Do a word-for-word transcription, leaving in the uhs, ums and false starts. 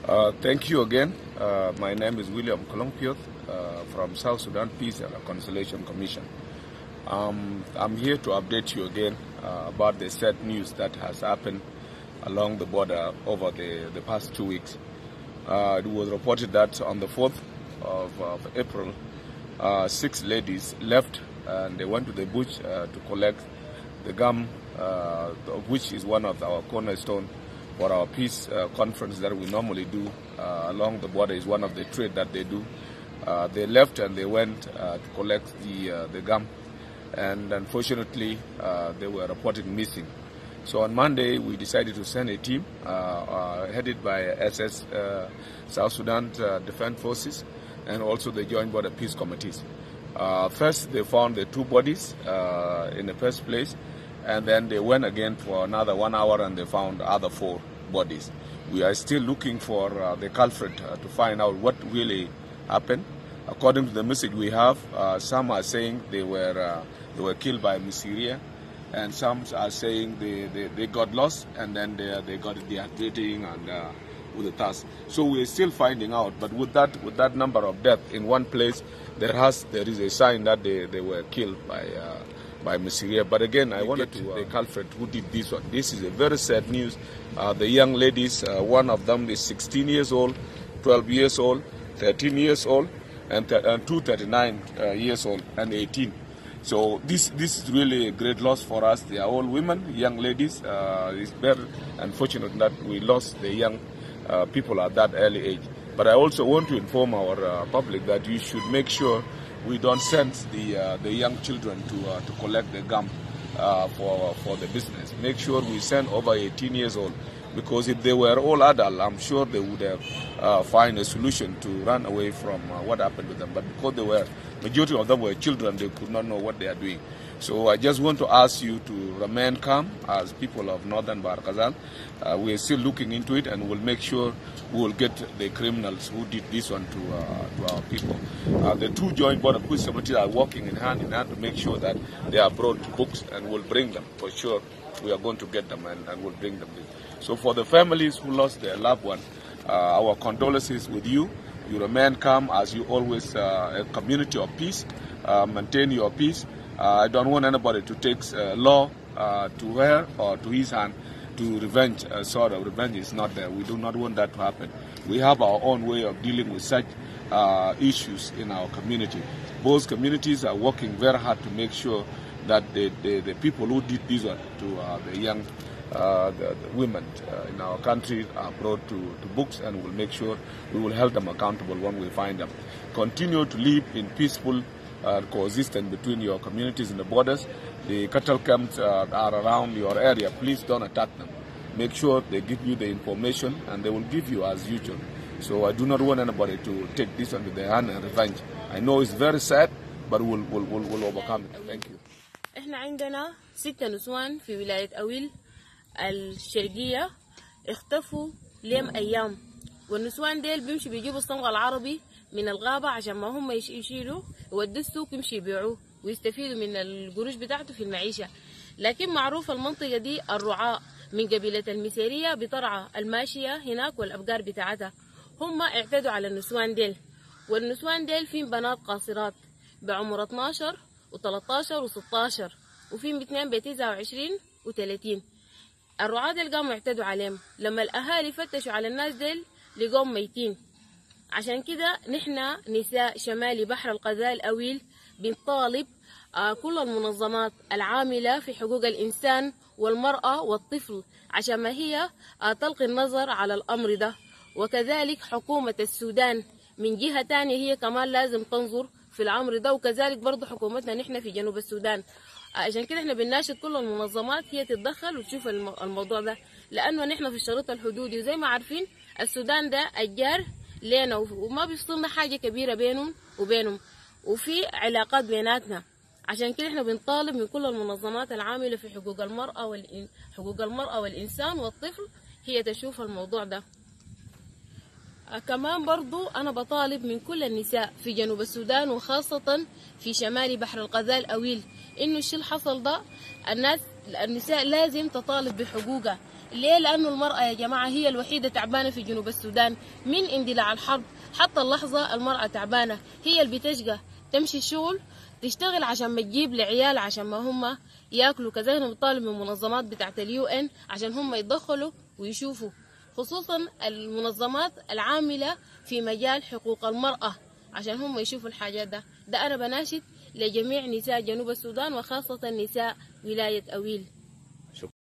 Uh, thank you again. Uh, my name is William Kolongpiot uh, from South Sudan Peace and Reconciliation Commission. Um, I'm here to update you again uh, about the sad news that has happened along the border over the, the past two weeks. Uh, it was reported that on the fourth of, of April, uh, six ladies left and they went to the bush uh, to collect the gum, uh, which is one of our cornerstone for our peace uh, conference that we normally do uh, along the border. Is one of the trade that they do. Uh, they left and they went uh, to collect the uh, the gum, and unfortunately uh, they were reported missing. So on Monday we decided to send a team uh, uh, headed by S S uh, South Sudan uh, Defense Forces and also the Joint Border Peace Committees. Uh, first they found the two bodies uh, in the first place. And then they went again for another one hour and they found other four bodies. We are still looking for uh, the culprit uh, to find out what really happened. According to the message we have, uh, some are saying they were uh, they were killed by Miseria, and some are saying they, they, they got lost and then they, they got dehydrating and uh, with the task. So we're still finding out. But with that with that number of deaths in one place, there has there is a sign that they, they were killed by. Uh, by Miseria. But again, I wanted to uh, the culprit who did this one. This is a very sad news. Uh, the young ladies, uh, one of them is sixteen years old, twelve years old, thirteen years old, and, th and two thirty-nine uh, years old, and eighteen. So this this is really a great loss for us. They are all women, young ladies. Uh, it's very unfortunate that we lost the young uh, people at that early age. But I also want to inform our uh, public that you should make sure we don't send the uh, the young children to uh, to collect the gum uh, for for the business. Make sure we send over eighteen years old, because if they were all adult, I'm sure they would have uh, find a solution to run away from uh, what happened to them. But because they were majority of them were children, they could not know what they are doing. So I just want to ask you to remain calm as people of Northern Bahr el Ghazal. Uh, we are still looking into it, and we'll make sure we will get the criminals who did this one to, uh, to our people. Uh, the two joint border peace committees are working in hand in hand to make sure that they are brought to books, and we'll bring them for sure. We are going to get them and, and we'll bring them in. So for the families who lost their loved one, uh, our condolences with you. You remain calm as you always, uh, a community of peace. Uh, maintain your peace. Uh, I don't want anybody to take uh, law uh, to her or to his hand to revenge. Uh, sort of revenge is not there. We do not want that to happen. We have our own way of dealing with such uh, issues in our community. Both communities are working very hard to make sure that the, the, the people who did this one to uh, the young uh, the, the women uh, in our country are brought to, to books, and we'll make sure we will hold them accountable when we find them. Continue to live in peaceful Uh, coexistence between your communities in the borders. The cattle camps uh, are around your area. Please don't attack them. Make sure they give you the information, and they will give you as usual. So I do not want anybody to take this under their hand and revenge. I know it's very sad, but we'll, we'll, we'll, we'll overcome it. Thank you. احنا عندنا ستة نسوان في ولاية أويل الشرقية اختفوا لهم أيام، والنسوان ديل بيمشي بيجيبوا الصمغ العربي من الغابة عشان ما هم يشيلوا يودوا السوق يمشي يبيعوه ويستفيدوا من القروش بتاعته في المعيشة. لكن معروف المنطقة دي الرعاة من قبيلة المسيرية بترعى الماشية هناك والأبقار بتاعتها، هم اعتدوا على النسوان ديل. والنسوان ديل فين بنات قاصرات بعمر اثناشر وثلاثة عشر و16، وفين باثنين بتسعة وعشرين وثلاثين. الرعاة ديل قاموا يعتدوا عليهم. لما الأهالي فتشوا على الناس ديل لقوم ميتين. عشان كده نحن نساء شمالي بحر الغزال أويل بنطالب آه كل المنظمات العاملة في حقوق الإنسان والمرأة والطفل عشان ما هي آه تلقي النظر على الأمر ده، وكذلك حكومة السودان من جهة تانية هي كمان لازم تنظر في الأمر ده، وكذلك برضو حكومتنا نحن في جنوب السودان. آه عشان كده احنا بنناشد كل المنظمات هي تتدخل وتشوف الموضوع ده، لأنه نحن في الشريط الحدودي وزي ما عارفين السودان ده الجار لينا وما بيفصلنا حاجة كبيرة بينهم وبينهم، وفي علاقات بيناتنا. عشان كده احنا بنطالب من كل المنظمات العاملة في حقوق المرأة والإن... حقوق المرأة والإنسان والطفل هي تشوف الموضوع ده. كمان برضو أنا بطالب من كل النساء في جنوب السودان وخاصة في شمال بحر الغزال أويل إنه الشيء الحصل ده الناس النساء لازم تطالب بحقوقها، ليه؟ لأنه المرأة يا جماعة هي الوحيدة تعبانة في جنوب السودان من اندلاع الحرب حتى اللحظة. المرأة تعبانة، هي اللي بتشقى تمشي الشغل تشتغل عشان ما تجيب لعيال عشان ما هم ياكلوا. كذلك بنطالب من المنظمات بتاعة اليو ان عشان هم يتدخلوا ويشوفوا، خصوصا المنظمات العاملة في مجال حقوق المرأة عشان هم يشوفوا الحاجات ده. ده أنا بناشد لجميع نساء جنوب السودان وخاصة نساء ولاية أويل.